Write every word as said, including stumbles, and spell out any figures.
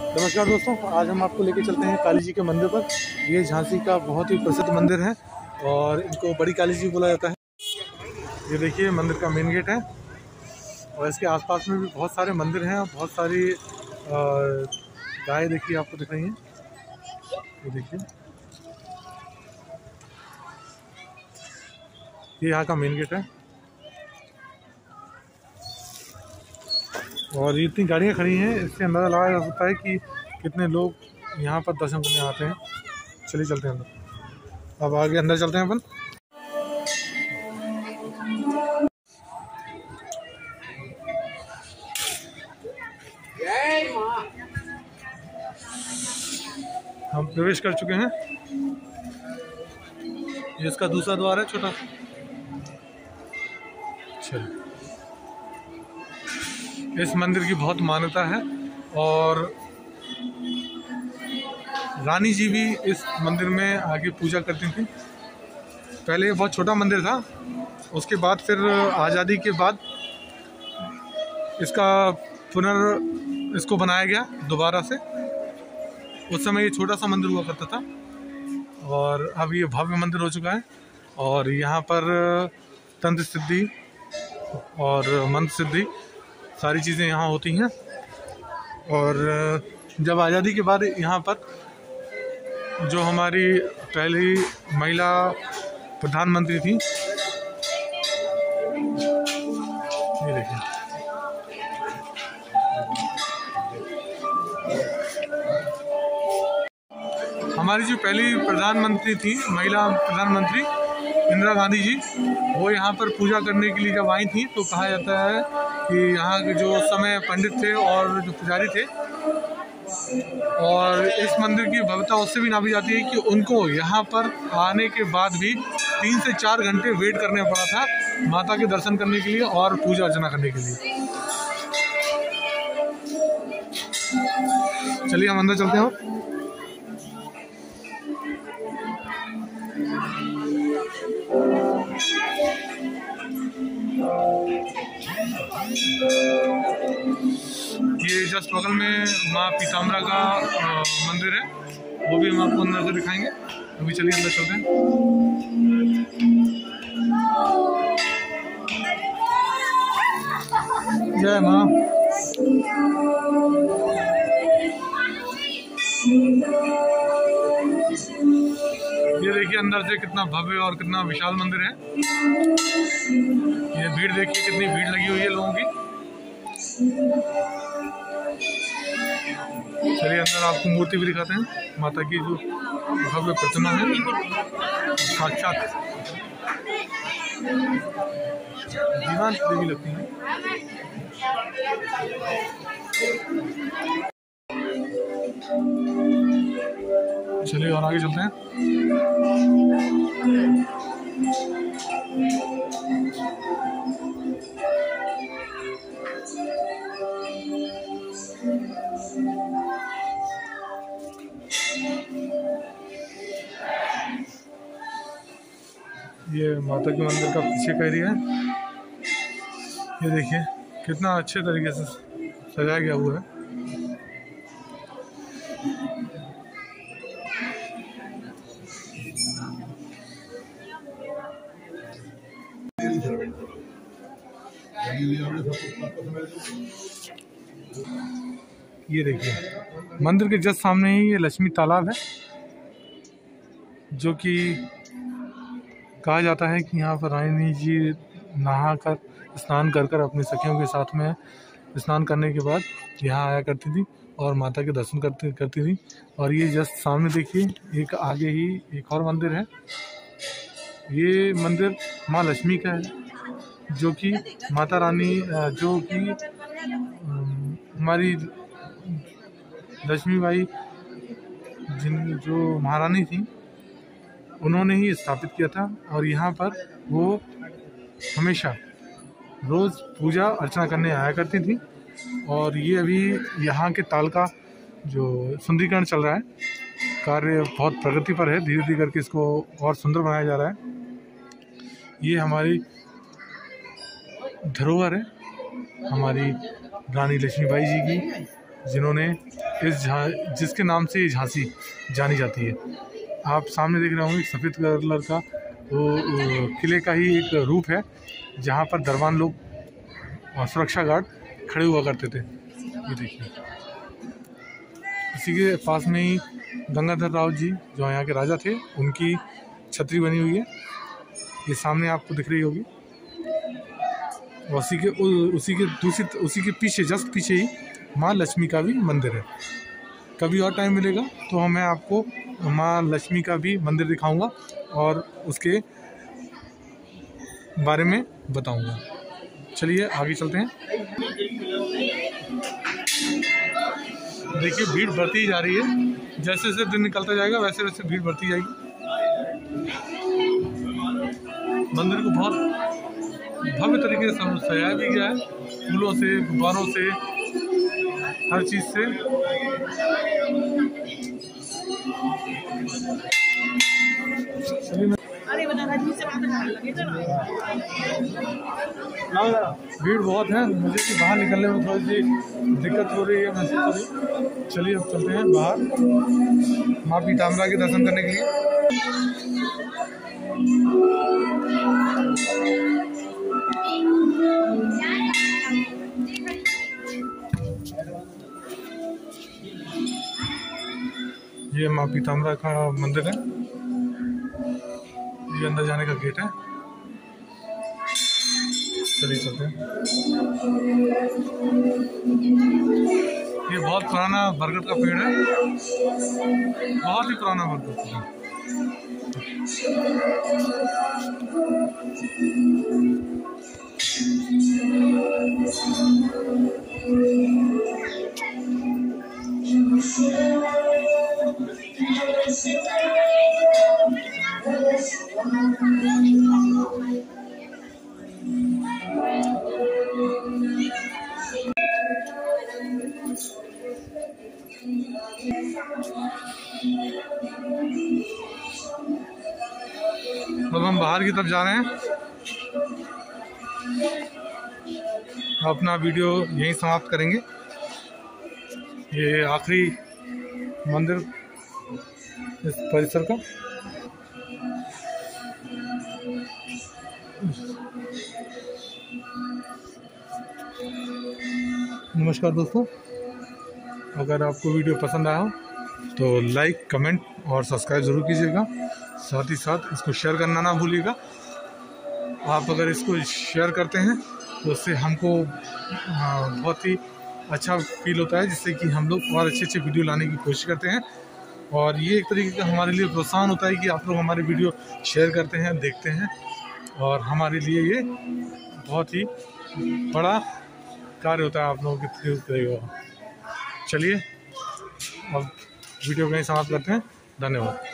नमस्कार दोस्तों, आज हम आपको लेके चलते हैं काली जी के मंदिर पर। ये झांसी का बहुत ही प्रसिद्ध मंदिर है और इनको बड़ी काली जी बोला जाता है। ये देखिए मंदिर का मेन गेट है और इसके आसपास में भी बहुत सारे मंदिर हैं और बहुत सारी गाय देखिए आपको दिख रही हैं। ये देखिए ये यहाँ का मेन गेट है और ये इतनी गाड़ियाँ खड़ी हैं, इससे अंदाज़ा लगाया जा सकता है कि कितने लोग यहाँ पर दर्शन करने आते हैं। चलिए चलते हैं अंदर। अब आगे अंदर चलते हैं अपन। हम प्रवेश कर चुके हैं। ये इसका दूसरा द्वार है, छोटा। चलिए, इस मंदिर की बहुत मान्यता है और रानी जी भी इस मंदिर में आके पूजा करती थी। पहले ये बहुत छोटा मंदिर था, उसके बाद फिर आज़ादी के बाद इसका पुनर् इसको बनाया गया दोबारा से। उस समय ये छोटा सा मंदिर हुआ करता था और अब ये भव्य मंदिर हो चुका है और यहाँ पर तंत्र सिद्धि और मंत्र सिद्धि सारी चीज़ें यहाँ होती हैं। और जब आज़ादी के बाद यहाँ पर जो हमारी पहली महिला प्रधानमंत्री थी, ये देखिए, हमारी जो पहली प्रधानमंत्री थी, महिला प्रधानमंत्री इंदिरा गांधी जी, वो यहाँ पर पूजा करने के लिए जब आई थी तो कहा जाता है कि यहाँ के जो समय पंडित थे और जो पुजारी थे, और इस मंदिर की भव्यता उससे भी नापी जाती है कि उनको यहाँ पर आने के बाद भी तीन से चार घंटे वेट करना पड़ा था माता के दर्शन करने के लिए और पूजा अर्चना करने के लिए। चलिए हम अंदर चलते हैं। ये जस्ट बगल में माँ पीताम्बरा का आ, मंदिर है, वो भी हम आपको अंदर से दिखाएंगे। अभी चलिए अंदर चलते हैं। जय माँ। ये देखिए अंदर से कितना भव्य और कितना विशाल मंदिर है। ये भीड़ देखिए, कितनी भीड़ लगी हुई है लोगों की। चलिए अंदर आपको मूर्ति भी दिखाते हैं, माता की जो भव्य प्रतिमा है साक्षात जीवंत देवी लगती है। चलिए और आगे चलते हैं। ये माता के मंदिर का पीछे का एरिया है। ये देखिए कितना अच्छे तरीके से सजाया गया हुआ है। ये देखिए मंदिर के जस्ट सामने ही ये लक्ष्मी तालाब है, जो कि कहा जाता है कि यहाँ पर रानी जी नहा कर स्नान कर कर अपनी सखियों के साथ में स्नान करने के बाद यहाँ आया करती थी और माता के दर्शन करती करती थी। और ये जस्ट सामने देखिए एक आगे ही एक और मंदिर है। ये मंदिर माँ लक्ष्मी का है, जो कि माता रानी जो कि हमारी लक्ष्मीबाई जिन जो महारानी थी, उन्होंने ही स्थापित किया था। और यहाँ पर वो हमेशा रोज़ पूजा अर्चना करने आया करती थी। और ये अभी यहाँ के ताल का जो सुंदरीकरण चल रहा है, कार्य बहुत प्रगति पर है, धीरे धीरे करके इसको और सुंदर बनाया जा रहा है। ये हमारी धरोहर है, हमारी रानी लक्ष्मीबाई जी की, जिन्होंने इस झा जिसके नाम से ये झांसी जानी जाती है। आप सामने देख रहे होंगे सफ़ेद कलर का वो किले का ही एक रूप है, जहाँ पर दरबान लोग और सुरक्षा गार्ड खड़े हुआ करते थे। ये देखिए, इसी के पास में ही गंगाधर राव जी जो यहाँ के राजा थे, उनकी छतरी बनी हुई है, ये सामने आपको दिख रही होगी। उसी के उसी के दूसरी उसी के पीछे जस्ट पीछे ही माँ लक्ष्मी का भी मंदिर है। कभी और टाइम मिलेगा तो मैं आपको माँ लक्ष्मी का भी मंदिर दिखाऊंगा और उसके बारे में बताऊंगा। चलिए आगे चलते हैं। देखिए भीड़ बढ़ती ही जा रही है, जैसे जैसे दिन निकलता जाएगा वैसे वैसे भीड़ बढ़ती जाएगी। मंदिर को बहुत भव्य तरीके से सजाया भी गया है, फूलों से, गुब्बारों से, हर चीज़ से। भीड़ बहुत है, मुझे भी बाहर निकलने में थोड़ी सी दिक्कत हो रही है, महसूस हो रही है। चलिए अब चलते हैं बाहर माँ पीताम्बरा के दर्शन करने के लिए। ये माँ पीताम्बरा का मंदिर है, ये अंदर जाने का गेट है। चलिए चलते हैं। ये बहुत पुराना बरगद का पेड़ है, बहुत ही पुराना बरगद का पेड़। अब हम बाहर की तरफ जा रहे हैं। अपना वीडियो यहीं समाप्त करेंगे। ये आखिरी मंदिर इस परिसर का। नमस्कार दोस्तों, अगर आपको वीडियो पसंद आया हो तो लाइक, कमेंट और सब्सक्राइब ज़रूर कीजिएगा। साथ ही साथ इसको शेयर करना ना भूलिएगा। आप अगर इसको शेयर करते हैं तो उससे हमको बहुत ही अच्छा फील होता है, जिससे कि हम लोग और अच्छे अच्छे वीडियो लाने की कोशिश करते हैं। और ये एक तरीके का हमारे लिए प्रोत्साहन होता है कि आप लोग हमारे वीडियो शेयर करते हैं, देखते हैं, और हमारे लिए ये बहुत ही बड़ा कार्य होता है आप लोगों के थ्रू। चलिए अब वीडियो को यहीं समाप्त करते हैं। धन्यवाद।